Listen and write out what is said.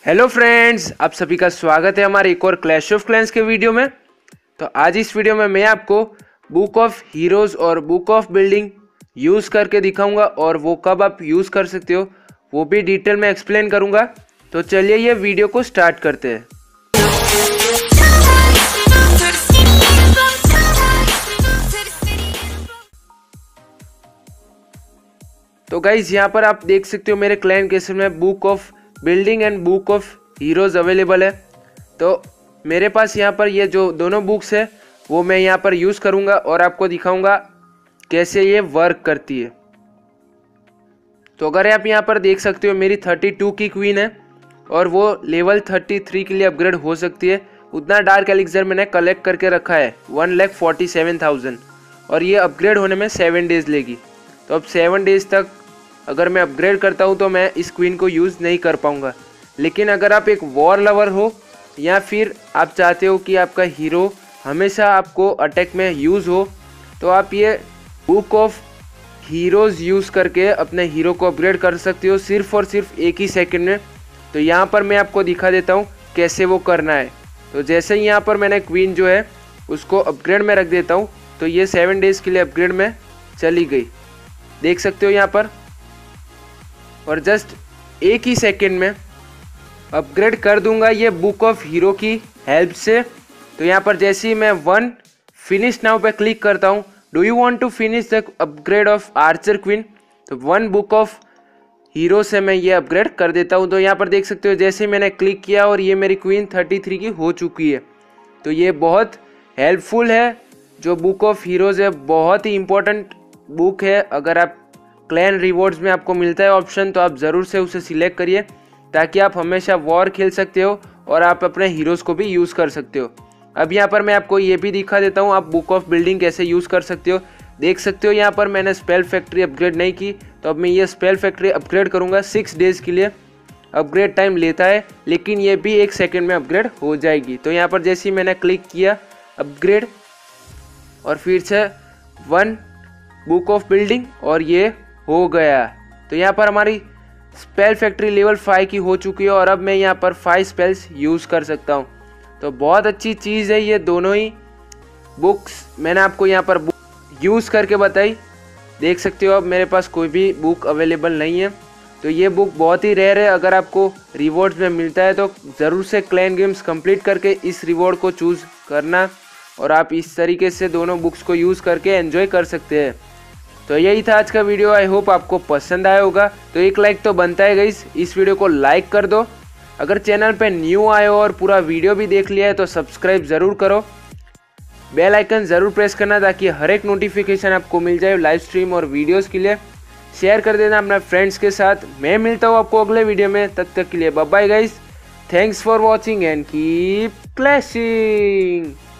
Hello friends, आप सभी का स्वागत है हमारे एक और क्लैश ऑफ क्लैंस के वीडियो में। तो आज इस वीडियो में मैं आपको बुक ऑफ हीरोज़ और बुक ऑफ बिल्डिंग यूज़ करके दिखाऊंगा और वो कब आप यूज़ कर सकते हो वो भी डिटेल में एक्सप्लेन करूंगा। तो चलिए ये वीडियो को स्टार्ट करते हैं। तो गाइज यहाँ पर आप देख सकते हो मेरे क्लैन केस में book of building and book of heroes available है। तो मेरे पास यहाँ पर ये जो दोनों बुक्स है वो मैं यहाँ पर यूज़ करूँगा और आपको दिखाऊँगा कैसे ये वर्क करती है। तो अगर आप यहाँ पर देख सकते हो मेरी 32 की क्वीन है और वो लेवल 33 के लिए अपग्रेड हो सकती है। उतना डार्क एलिक्सर मैंने कलेक्ट करके रखा है 1,47,000 और ये अपग्रेड होने में 7 डेज़ लेगी। तो अब 7 डेज़ तक अगर मैं अपग्रेड करता हूँ तो मैं इस क्वीन को यूज़ नहीं कर पाऊँगा। लेकिन अगर आप एक वॉर लवर हो या फिर आप चाहते हो कि आपका हीरो हमेशा आपको अटैक में यूज़ हो तो आप ये बुक ऑफ हीरोज़ यूज़ करके अपने हीरो को अपग्रेड कर सकते हो सिर्फ और सिर्फ एक ही सेकंड में। तो यहाँ पर मैं आपको दिखा देता हूँ कैसे वो करना है। तो जैसे ही यहाँ पर मैंने क्वीन जो है उसको अपग्रेड में रख देता हूँ तो ये 7 डेज़ के लिए अपग्रेड में चली गई, देख सकते हो यहाँ पर। और जस्ट एक ही सेकंड में अपग्रेड कर दूंगा ये बुक ऑफ हीरो की हेल्प से। तो यहाँ पर जैसे ही मैं 1 फिनिश नाउ पे क्लिक करता हूँ, do you want to finish the upgrade of archer queen, तो 1 बुक ऑफ हीरो से मैं ये अपग्रेड कर देता हूँ। तो यहाँ पर देख सकते हो जैसे ही मैंने क्लिक किया और ये मेरी क्वीन 33 की हो चुकी है। तो ये बहुत हेल्पफुल है। जो बुक ऑफ हीरोज़ है बहुत ही इम्पोर्टेंट बुक है। अगर आप क्लैन रिवॉर्ड्स में आपको मिलता है ऑप्शन तो आप ज़रूर से उसे सिलेक्ट करिए ताकि आप हमेशा वॉर खेल सकते हो और आप अपने हीरोज़ को भी यूज़ कर सकते हो। अब यहाँ पर मैं आपको ये भी दिखा देता हूँ आप बुक ऑफ बिल्डिंग कैसे यूज़ कर सकते हो। देख सकते हो यहाँ पर मैंने स्पेल फैक्ट्री अपग्रेड नहीं की, तो अब मैं ये स्पेल फैक्ट्री अपग्रेड करूँगा। 6 डेज़ के लिए अपग्रेड टाइम लेता है लेकिन ये भी 1 सेकेंड में अपग्रेड हो जाएगी। तो यहाँ पर जैसे ही मैंने क्लिक किया अपग्रेड और फिर से 1 बुक ऑफ बिल्डिंग और ये हो गया। तो यहाँ पर हमारी स्पेल फैक्ट्री लेवल 5 की हो चुकी है और अब मैं यहाँ पर 5 स्पेल्स यूज़ कर सकता हूँ। तो बहुत अच्छी चीज़ है ये दोनों ही बुक्स मैंने आपको यहाँ पर यूज़ करके बताई। देख सकते हो अब मेरे पास कोई भी बुक अवेलेबल नहीं है। तो ये बुक बहुत ही रेयर है। अगर आपको रिवॉर्ड्स में मिलता है तो ज़रूर से क्लैन गेम्स कंप्लीट करके इस रिवॉर्ड को चूज़ करना और आप इस तरीके से दोनों बुक्स को यूज़ करके एंजॉय कर सकते हैं। तो यही था आज का वीडियो। आई होप आपको पसंद आया होगा। तो एक लाइक तो बनता है गाइस, इस वीडियो को लाइक कर दो। अगर चैनल पे न्यू आए हो और पूरा वीडियो भी देख लिया है तो सब्सक्राइब ज़रूर करो, बेल आइकन ज़रूर प्रेस करना ताकि हर एक नोटिफिकेशन आपको मिल जाए लाइव स्ट्रीम और वीडियोज़ के लिए। शेयर कर देना अपने फ्रेंड्स के साथ। मैं मिलता हूँ आपको अगले वीडियो में, तब तक के लिए bye bye guys. Thanks for watching and keep clashing.